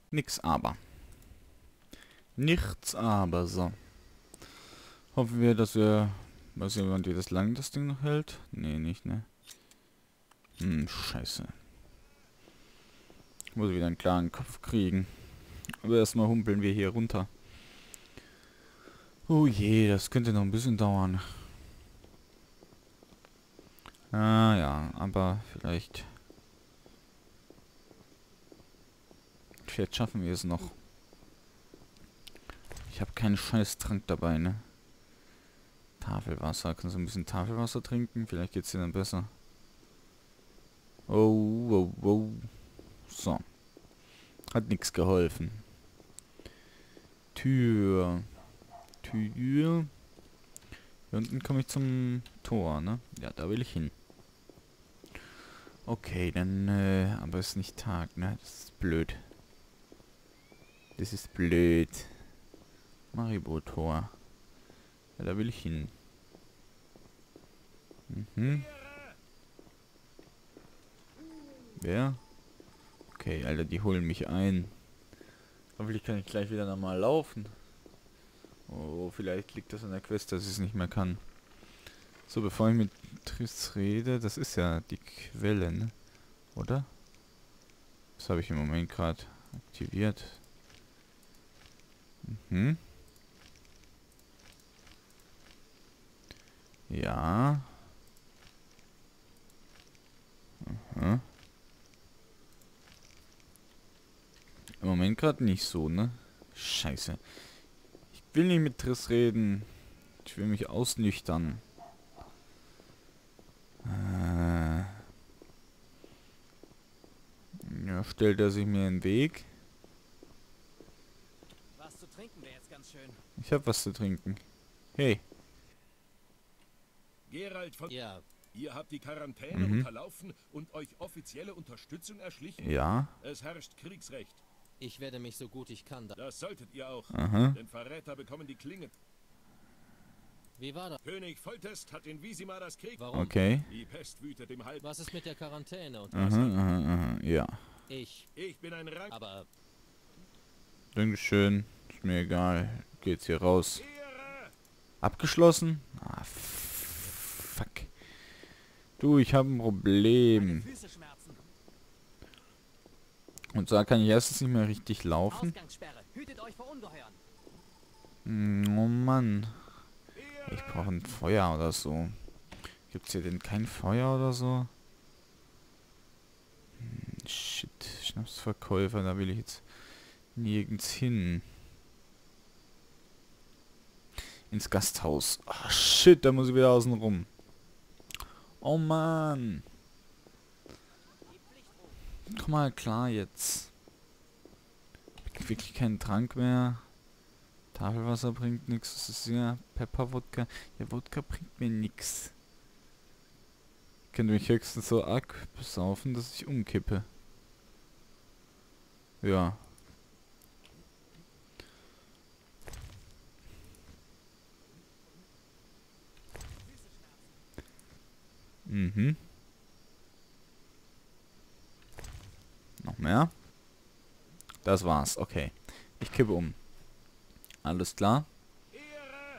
Nix aber. Nichts aber, so. Hoffen wir, dass wir... Was jemand wie das lang das Ding noch hält? Nee, nicht, ne? Scheiße. Ich muss wieder einen klaren Kopf kriegen. Aber erstmal humpeln wir hier runter. Oh je, das könnte noch ein bisschen dauern. Ah ja, aber vielleicht... Vielleicht schaffen wir es noch. Ich habe keinen scheiß Trank dabei, ne? Tafelwasser. Kannst du ein bisschen Tafelwasser trinken? Vielleicht geht's dir dann besser. Oh, oh, oh. So. Hat nichts geholfen. Tür. Tür. Hier unten komme ich zum Tor, ne? Ja, da will ich hin. Okay, dann, aber es ist nicht Tag, ne? Das ist blöd. Das ist blöd. Maribor-Tor. Ja, da will ich hin. Wer? Okay, Alter, die holen mich ein. Hoffentlich kann ich gleich wieder normal laufen. Oh, vielleicht liegt das an der Quest, dass ich es nicht mehr kann. So, bevor ich mit Triss rede, das ist ja die Quelle, ne? Oder? Das habe ich im Moment gerade aktiviert. Ja. Im Moment gerade nicht so, ne? Scheiße. Ich will nicht mit Triss reden. Ich will mich ausnüchtern. Ja, stellt er sich mir in den Weg? Was zu trinken wäre jetzt ganz schön. Ich hab was zu trinken. Hey. Gerald von... Ja. Ihr habt die Quarantäne unterlaufen und euch offizielle Unterstützung erschlichen? Ja. Es herrscht Kriegsrecht. Ich werde mich so gut ich kann da. Das solltet ihr auch. Aha. Denn Verräter bekommen die Klinge. Wie war das? König Foltest hat in Wisima das Krieg. Warum? Okay. Die Pest wütet im Halb. Was ist mit der Quarantäne und Ja. ich? Ich bin ein Rang. Aber Dankeschön. Ist mir egal. Geht's hier raus. Ehre! Abgeschlossen? Ah, fuck. Du, ich habe ein Problem. Füße schmerzen. Und zwar kann ich erstens nicht mehr richtig laufen. Ausgangssperre. Hütet euch vor Ungeheuern. Oh Mann. Ich brauche ein Feuer oder so. Gibt's hier denn kein Feuer oder so? Shit. Schnapsverkäufer, da will ich jetzt nirgends hin. Ins Gasthaus. Ah, shit, da muss ich wieder außen rum. Oh Mann. Komm mal klar jetzt. Wirklich keinen Trank mehr. Tafelwasser bringt nichts. Das ist ja Pepper-Wodka. Ja, Wodka bringt mir nichts. Ich könnte mich höchstens so arg besaufen, dass ich umkippe. Ja. Noch mehr? Das war's. Okay. Ich kippe um. Alles klar. Ehre!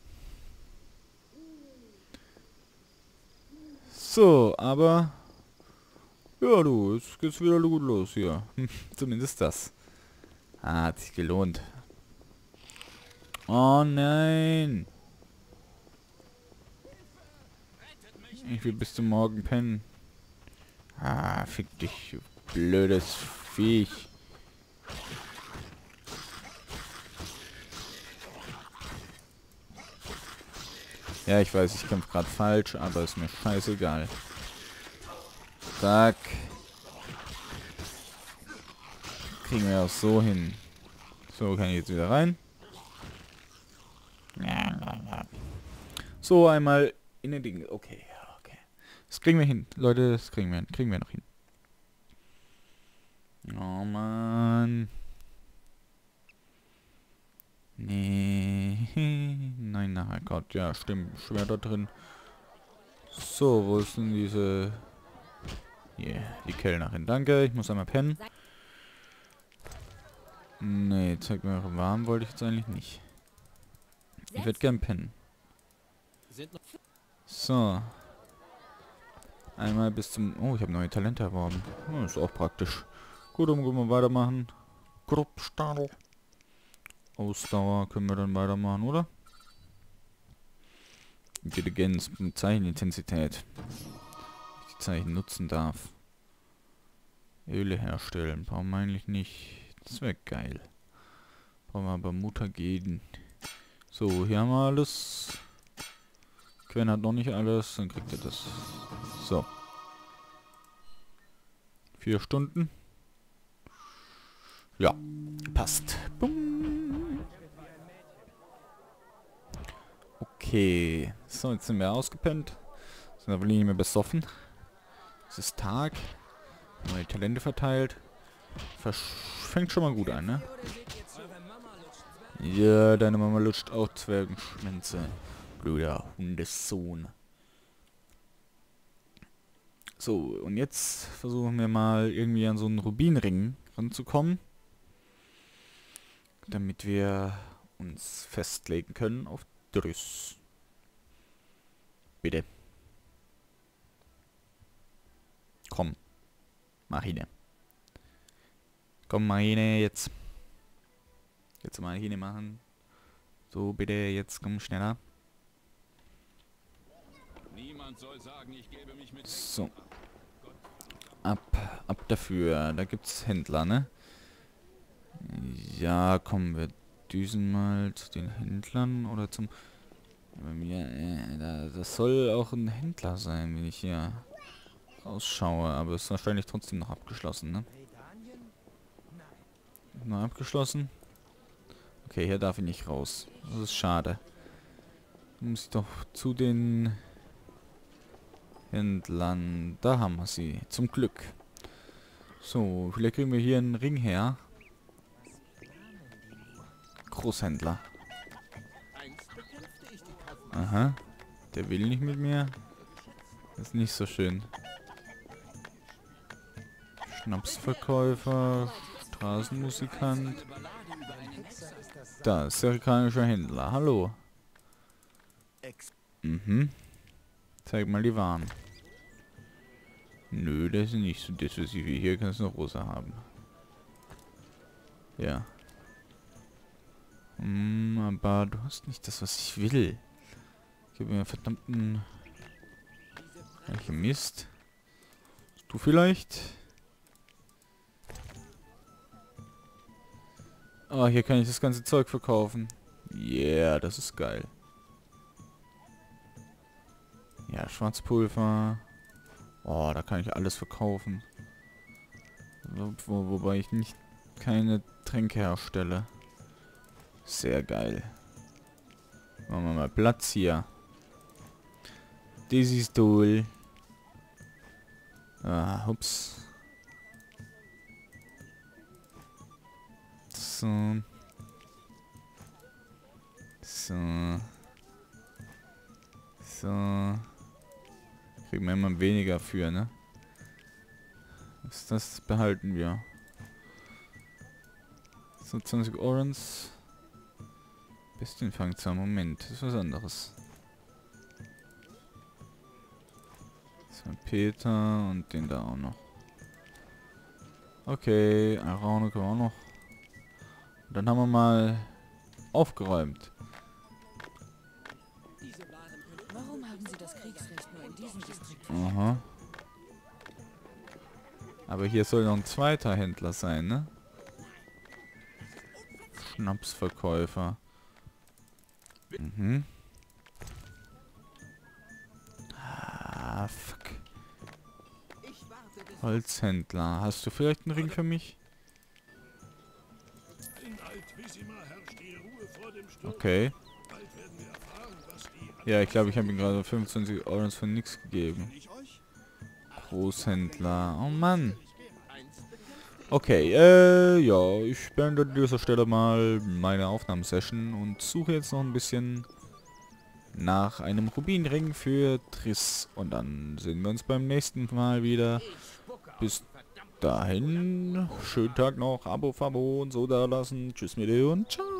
So, aber... Ja, du, jetzt geht's wieder gut los hier. Zumindest das. Ah, hat sich gelohnt. Oh nein. Ich will bis zum Morgen pennen. Ah, fick dich, du blödes Viech. Ja, ich weiß, ich kämpfe gerade falsch, aber ist mir scheißegal. Zack. Kriegen wir auch so hin. So, kann ich jetzt wieder rein. So, einmal in den Ding. Okay, okay. Das kriegen wir hin. Leute, das kriegen wir hin. Kriegen wir noch hin. Oh Mann. Nee. Nein, na Gott, ja, stimmt. Schwer da drin. So, wo ist denn diese... Hier, die Kellnerin. Danke, ich muss einmal pennen. Nee, zeig mir eure Waren wollte ich jetzt eigentlich nicht. Ich würde gern pennen. Sind noch So. Einmal bis zum... Oh, ich habe neue Talente erworben. Oh, ist auch praktisch. Gut, dann können wir weitermachen. Grobstadel. Ausdauer können wir dann weitermachen, oder? Intelligenz, Zeichenintensität. Die Zeichen nutzen darf. Öle herstellen. Brauchen wir eigentlich nicht. Das wäre geil. Brauchen wir aber Mutagen. So, hier haben wir alles. Quen hat noch nicht alles, dann kriegt er das. So. 4 Stunden. Ja, passt. Bumm. Okay. So, jetzt sind wir ausgepennt. Sind aber nicht mehr besoffen. Es ist Tag. Neue Talente verteilt. Fängt schon mal gut an, ne? Ja, deine Mama lutscht auch Zwergenschwänze. Blöder Hundessohn. So, und jetzt versuchen wir mal irgendwie an so einen Rubinring ranzukommen. Damit wir uns festlegen können auf Driss. Bitte. Komm. Marine. Komm, Marine, jetzt. Jetzt Marine machen. So, bitte, jetzt komm schneller. Niemand soll sagen, ich gebe mich mit. So. Ab dafür. Da gibt's Händler, ne? Ja, komm, wir düsen mal zu den Händlern oder zum... Bei mir, das soll auch ein Händler sein, wenn ich hier rausschaue. Aber ist wahrscheinlich trotzdem noch abgeschlossen, ne? Noch abgeschlossen? Okay, hier darf ich nicht raus. Das ist schade. Muss ich doch zu den Händlern. Da haben wir sie. Zum Glück. So, vielleicht kriegen wir hier einen Ring her. Großhändler. Aha. Der will nicht mit mir. Das ist nicht so schön. Schnapsverkäufer. Straßenmusikant. Da, serikanischer Händler. Hallo. Mhm. Zeig mal die Waren. Nö, das ist nicht so das, was ich will. Hier kannst du noch rosa haben. Ja. Aber du hast nicht das, was ich will. Gib mir verdammten... Welche Mist. Du vielleicht? Oh, hier kann ich das ganze Zeug verkaufen. Yeah, das ist geil. Ja, Schwarzpulver. Oh, da kann ich alles verkaufen. Wobei ich nicht keine Tränke herstelle. Sehr geil. Machen wir mal Platz hier. Das ist toll. Ah, ups. So. So. So. Kriegen wir immer weniger für, ne? Das behalten wir. So, 20 Orange. Bestienfangzahl, Moment, das ist was anderes. So, Peter und den da auch noch. Okay, Araune können wir auch noch. Und dann haben wir mal aufgeräumt. Warum haben Sie das Kriegsrecht nur in diesem Distrikt? Aha. Aber hier soll noch ein zweiter Händler sein, ne? Schnapsverkäufer. Mhm. Ah, fuck. Holzhändler. Hast du vielleicht einen Ring für mich? In Altissima herrscht die Ruhe vor dem Sturm. Okay. Bald werden wir erfahren, was die Ja, ich glaube, ich habe ihm gerade 25 Euro für nichts gegeben. Großhändler. Oh Mann. Okay, ja, ich beende an dieser Stelle mal meine Aufnahmesession und suche jetzt noch ein bisschen nach einem Rubinring für Triss. Und dann sehen wir uns beim nächsten Mal wieder. Bis dahin, schönen Tag noch, Abo, Fabo und so da lassen. Tschüss mit dir und ciao.